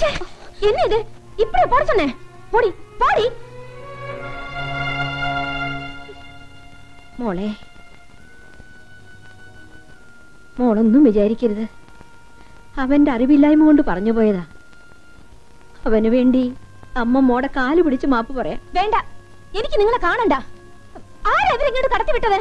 என்ன இது இப்படி போட சொன்னேன்? போடி போடி. മോളെ, മോളൊന്നും വിചാരിക്കരുത്. അവന്റെ അറിവില്ലായ്മ കൊണ്ട് പറഞ്ഞു പോയതാ. അവന് വേണ്ടി അമ്മ മോടെ കാല് പിടിച്ച് മാപ്പ് പറയാം. വേണ്ട, എനിക്ക് നിങ്ങളെ കാണണ്ട. ആരെവരിങ്ങോട്ട് കടത്തിവിട്ടത്?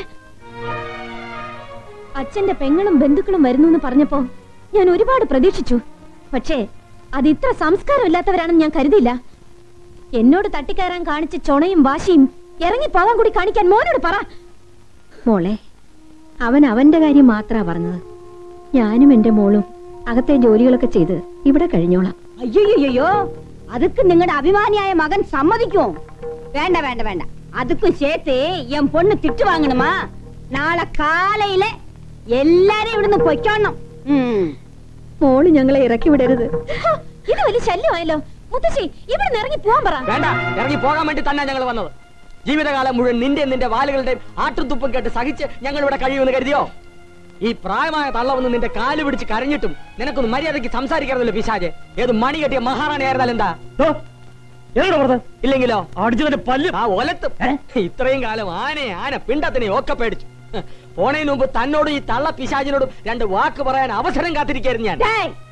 അച്ഛന്റെ പെങ്ങളും ബന്ധുക്കളും വരുന്നു എന്ന് പറഞ്ഞപ്പോ ഞാൻ ഒരുപാട് പ്രതീക്ഷിച്ചു. പക്ഷേ അത് ഇത്ര സംസ്കാരമില്ലാത്തവരാണെന്ന് ഞാൻ കരുതിയില്ല. എന്നോട് തട്ടിക്കയറാൻ കാണിച്ച ചൊണയും വാശിയും ഇറങ്ങിപ്പോകാൻ കൂടി കാണിക്കാൻ മോനോട് പറ. മോളെ, അവൻ അവന്റെ കാര്യം മാത്രാ പറഞ്ഞത്. ഞാനും എന്റെ മോളും അകത്തെ ജോലികളൊക്കെ ചെയ്ത് ഇവിടെ കഴിഞ്ഞോളാം. അയ്യോ, அதுக்கு നിങ്ങളുടെ അഭിമാനിയായ മകൻ സമ്മതിക്കുമോ? വേണ്ട വേണ്ട വേണ്ട, അതുക്കും ചേർത്ത് എൻ പൊണ്ണ് തിട്ടു വാങ്ങണമാ. നാളെ കാലയിലെ എല്ലാരും ഇവിടുന്ന് പൊയ്ക്കോണം. മോള് ഞങ്ങളെ ഇറക്കി വിടരുത്. ഇത് വലിയ ശല്യമായല്ലോ. മുത്തശ്ശി, ഇവിടെ ഇറങ്ങി പോകാൻ പറ. വേണ്ട, ഇറങ്ങി പോകാൻ വേണ്ടി തന്നെ ഞങ്ങൾ വന്നത്. ജീവിതകാലം മുഴുവൻ നിന്റെ വാലുകളുടെയും ആട്ടുതുപ്പും കേട്ട് സഹിച്ച് ഞങ്ങൾ ഇവിടെ കഴിയുമെന്ന് കരുതിയോ? ഈ പ്രായമായ തള്ള വന്ന് നിന്റെ കാല് പിടിച്ച് കരഞ്ഞിട്ടും നിനക്കൊന്ന് മര്യാദയ്ക്ക് സംസാരിക്കാറില്ല പിശാചെ. ഏത് മണി കെട്ടിയ മഹാറാണിയായിരുന്നാലും എന്താ? ഇല്ലെങ്കിലോ ആ ഒലത്തും. ഇത്രയും കാലം ആന പിണ്ടത്തിനെ ഒക്കെ പേടിച്ചു. പോണതിന് മുമ്പ് തന്നോട് ഈ തള്ള പിശാചിനോടും രണ്ട് വാക്ക് പറയാൻ അവസരം കാത്തിരിക്കായിരുന്നു ഞാൻ.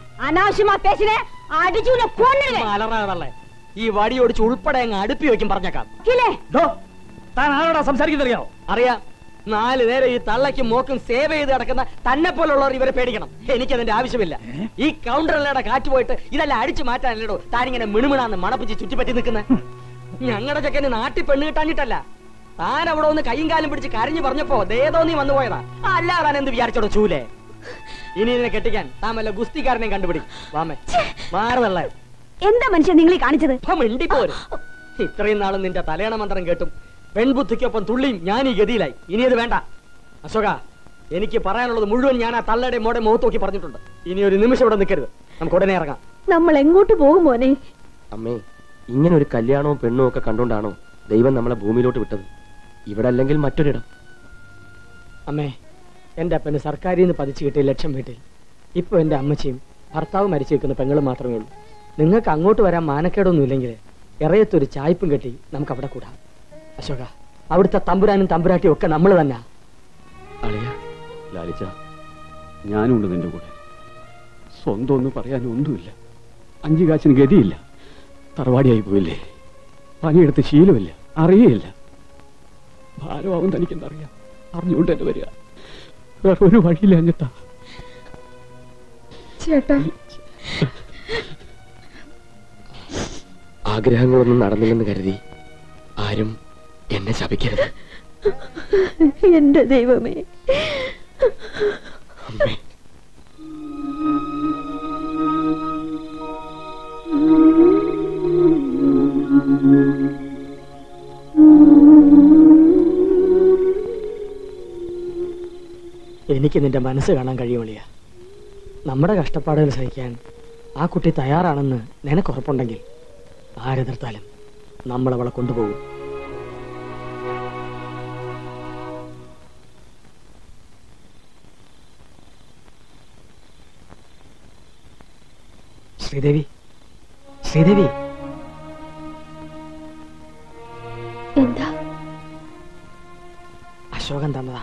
അലറാതല്ലേ, ഈ വടി ഓടിച്ച് ഉൾപ്പെടെ അങ്ങ് അടുപ്പി വയ്ക്കും പറഞ്ഞേക്കാം. സംസാരിക്കുന്നറിയാവോ? അറിയാം. 4 നേരം ഈ തള്ളയ്ക്കും മോക്കും സേവ ചെയ്ത് കിടക്കുന്ന തന്നെ പോലുള്ളവർ ഇവരെ പേടിക്കണം. എനിക്കതിന്റെ ആവശ്യമില്ല. ഈ കൗണ്ടറിലൂടെ കാറ്റ് പോയിട്ട് ഇതെല്ലാം അടിച്ചു മാറ്റാനല്ലോ താനിങ്ങനെ മിണുമിണാന്ന് മണപ്പിച്ച് ചുറ്റിപ്പറ്റി നിൽക്കുന്നത്. ഞങ്ങളുടെ ചെക്കന് നാട്ടിൽ പെണ്ണ് കിട്ടാഞ്ഞിട്ടല്ല. താൻ അവിടെ ഒന്ന് കൈയും കാലും പിടിച്ച് കരഞ്ഞു പറഞ്ഞപ്പോ ദേതോ നീ വന്നു പോയതാ. അല്ലാതെ താൻ എന്ത് വിചാരിച്ചോടോ ചൂലേ? ഇനി ഇതിനെ കെട്ടിക്കാൻ താൻ വല്ല ഗുസ്തിക്കാരനെയും കണ്ടുപിടിക്കും. വാമേ മാറുതള്ളേ. എന്താ മനുഷ്യൻ നിങ്ങൾ കാണിച്ചത്? മിണ്ടിപ്പോരും. ഇത്രയും നാളും നിന്റെ തലയണ മന്ത്രം കേട്ടും പെൺബുദ്ധിക്കൊപ്പം തുള്ളിയും ഞാൻ ഈ ഗതിയിലായി. ഇനി അത് വേണ്ട. അശോക, എനിക്ക് പറയാനുള്ളത് മുഴുവൻ ഞാൻ ആ തള്ളയുടെ മോടെ മുഖത്ത് നോക്കി പറഞ്ഞിട്ടുണ്ട്. ഇനി ഒരു നിമിഷം ഇവിടെ നിൽക്കരുത്. നമുക്ക് ഉടനെ ഇറങ്ങാം. നമ്മൾ എങ്ങോട്ട് പോകും മോനെ? അമ്മേ, ഇങ്ങനെ ഒരു കല്യാണവും പെണ്ണും ഒക്കെ കണ്ടുകൊണ്ടാണോ ദൈവം നമ്മളെ ഭൂമിയിലോട്ട് വിട്ടത്? ഇവിടെ അല്ലെങ്കിൽ മറ്റൊരിടം. അമ്മേ, എന്റെ അപ്പന് സർക്കാരിൽ നിന്ന് പതിച്ചു കിട്ടിയ ലക്ഷം വീട്ടിൽ ഇപ്പൊ എന്റെ അമ്മച്ചിയും ഭർത്താവ് മരിച്ചു വെക്കുന്ന പെങ്ങളും മാത്രമേ ഉള്ളൂ. നിങ്ങൾക്ക് അങ്ങോട്ട് വരാൻ മാനക്കേടൊന്നും ഇല്ലെങ്കിൽ ഇറയത്തൊരു ചായ്പും കെട്ടി നമുക്ക് അവിടെ കൂടാം. അശോക, അവിടുത്തെ തമ്പുരാനും തമ്പുരാട്ടിയും ഒക്കെ നമ്മൾ തന്നെ. ലാലിച്ച, ഞാനുണ്ട് നിന്റെ കൂടെ. സ്വന്തം ഒന്നും പറയാനും ഒന്നുമില്ല. 5 കാശിന് ഗതിയില്ല. തറവാടിയായി പോയില്ലേ? പണിയെടുത്ത് ശീലമില്ല, അറിയയില്ല. ഭാരമാവും തനിക്കെന്തറിയാം. അറിഞ്ഞുകൊണ്ട് തന്നെ വരിക. വേറെ ഒരു വഴിയില്ല. അഞ്ഞത്താ ചേട്ടാ, ആഗ്രഹങ്ങളൊന്നും നടന്നില്ലെന്ന് കരുതി ആരും എന്നെ ശപിക്കരുത്. എന്റെ ദൈവമേ. അമ്മേ, എനിക്ക് നിന്റെ മനസ്സ് കാണാൻ കഴിയുമില്ല. നമ്മുടെ കഷ്ടപ്പാടുകൾ സഹിക്കാൻ ആ കുട്ടി തയ്യാറാണെന്ന് നിനക്ക് ഉറപ്പുണ്ടെങ്കിൽ ആരെതിർത്താലും നമ്മൾ അവളെ കൊണ്ടുപോകും. ശ്രീദേവി, ശ്രീദേവി. എന്താ? അശോകൻ തന്നതാ.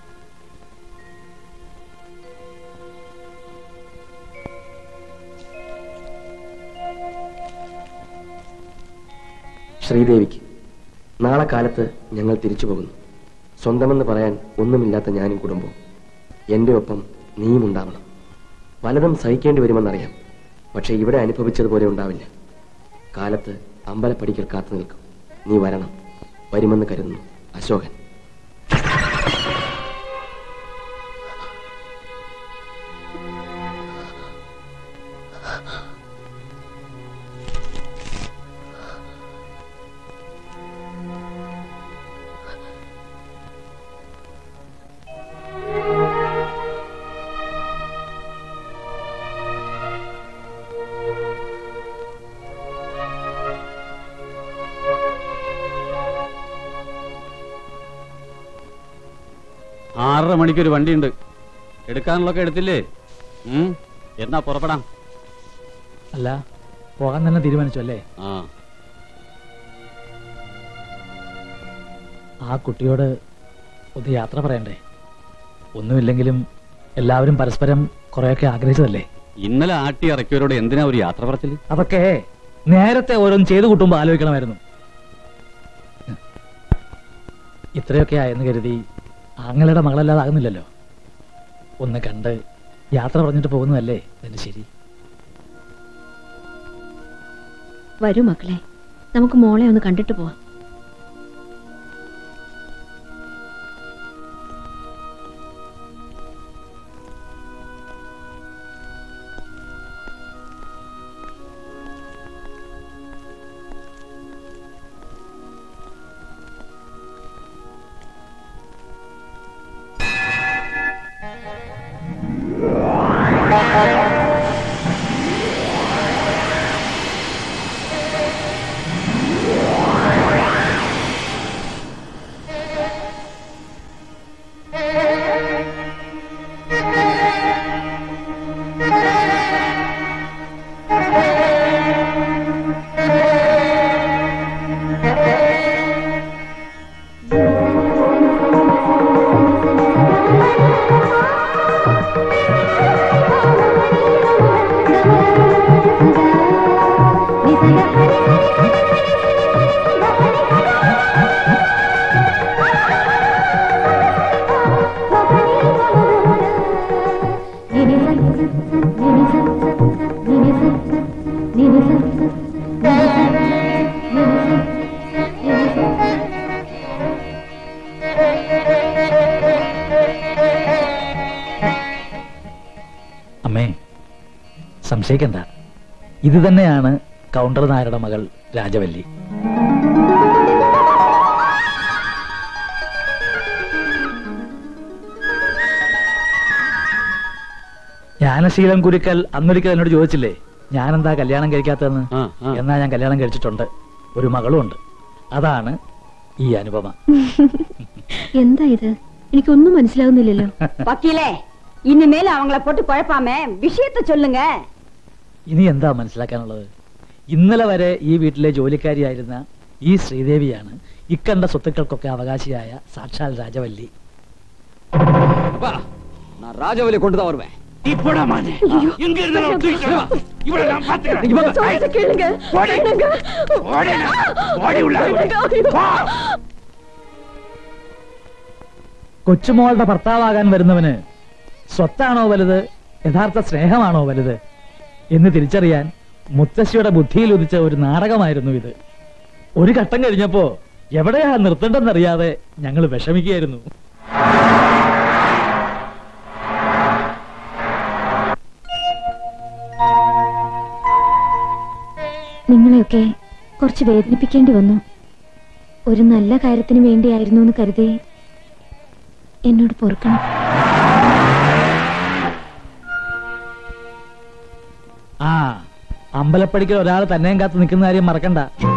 ശ്രീദേവിക്ക് നാളെ കാലത്ത് ഞങ്ങൾ തിരിച്ചു പോകുന്നു. സ്വന്തമെന്ന് പറയാൻ ഒന്നുമില്ലാത്ത ഞാനും കുടുംബവും. എൻ്റെ ഒപ്പം നീയും ഉണ്ടാവണം. പലതും സഹിക്കേണ്ടി വരുമെന്നറിയാം. പക്ഷെ ഇവിടെ അനുഭവിച്ചതുപോലെ ഉണ്ടാവില്ല. കാലത്ത് അമ്പലപ്പടിക്കൽ കാത്തു നിൽക്കും. നീ വരണം. വരുമെന്ന് കരുതുന്നു. അശോകൻ. ആറര മണിക്കൊരു വണ്ടിയുണ്ട്. എടുക്കാനുള്ളൊക്കെ എടുത്തില്ലേ? എന്നാ പുറപ്പെടാം. അല്ല, പോകാൻ തന്നെ തീരുമാനിച്ചു അല്ലേ? ആ കുട്ടിയോട് ഒന്ന് യാത്ര പറയണ്ടേ? ഒന്നുമില്ലെങ്കിലും എല്ലാവരും പരസ്പരം കുറെയൊക്കെ ആഗ്രഹിച്ചതല്ലേ? ഇന്നലെ ആട്ടി ഇറക്കിയവരോട് എന്തിനാ ഒരു യാത്ര പറച്ചില്? അതൊക്കെ നേരത്തെ ഓരോന്ന് ചെയ്തു കൂട്ടുമ്പോ ആലോചിക്കണമായിരുന്നു. ഇത്രയൊക്കെ ആയെന്ന് കരുതി ആങ്ങളുടെ മകളല്ലാതാകുന്നില്ലല്ലോ. ഒന്ന് കണ്ട് യാത്ര പറഞ്ഞിട്ട് പോകുന്നതല്ലേ അതിന്റെ ശരി. വരൂ മക്കളെ, നമുക്ക് മോളെ ഒന്ന് കണ്ടിട്ട് പോവാം. അമ്മേ, സംശയിക്കണ്ട, ഇത് തന്നെയാണ് കൗണ്ടർ നായരുടെ മകൾ രാജവല്ലി. ജ്ഞാനശീലം കുരുക്കൽ അന്നൊരിക്കൽ എന്നോട് ചോദിച്ചില്ലേ ഞാനെന്താ കല്യാണം കഴിക്കാത്തതെന്ന്? എന്നാ ഞാൻ കല്യാണം കഴിച്ചിട്ടുണ്ട്, ഒരു മകളും ഉണ്ട്. അതാണ് ഈ അനുപമ. എന്താ ഇത്? എനിക്കൊന്നും മനസ്സിലാവുന്നില്ലല്ലോ. വക്കീലേ, ഇനിമേൽ അവങ്ങളെ പോട്ട് കുഴപ്പാമേ, വിഷയത്തെ ചൊല്ലുങ്ക. ഇനി എന്താ മനസ്സിലാക്കാനുള്ളത്? ഇന്നലെ വരെ ഈ വീട്ടിലെ ജോലിക്കാരിയായിരുന്ന ഈ ശ്രീദേവിയാണ് ഇക്കണ്ട സ്വത്തുക്കൾക്കൊക്കെ അവകാശിയായ സാക്ഷാൽ രാജവല്ലി. ராஜவலி கொண்டுதான் வருவேன். இப்படா மானே, எங்க இருந்தாலும் தூக்கிட்டு வா. இவளை நான் பாத்துக்கிறேன். கேளுங்க, ஓடி உள்ள வா. കൊച്ചുമോളുടെ ഭർത്താവാകാൻ വരുന്നവന് സ്വത്താണോ വലുത്, യഥാർത്ഥ സ്നേഹമാണോ വലുത് എന്ന് തിരിച്ചറിയാൻ മുത്തശ്ശിയുടെ ബുദ്ധിയിൽ ഉദിച്ച ഒരു നാടകമായിരുന്നു ഇത്. ഒരു ഘട്ടം കഴിഞ്ഞപ്പോ എവിടെയാ നിർത്തണ്ടെന്നറിയാതെ ഞങ്ങൾ വിഷമിക്കുകയായിരുന്നു. നിങ്ങളെയൊക്കെ കുറച്ച് വേദനിപ്പിക്കേണ്ടി വന്നു. ഒരു നല്ല കാര്യത്തിന് വേണ്ടിയായിരുന്നു എന്ന് കരുതി എന്നോട് പൊറുക്കണം. ആ, അമ്പലപ്പടിക്കൽ ഒരാൾ തന്നെയും കാത്ത് നിൽക്കുന്ന കാര്യം മറക്കണ്ട.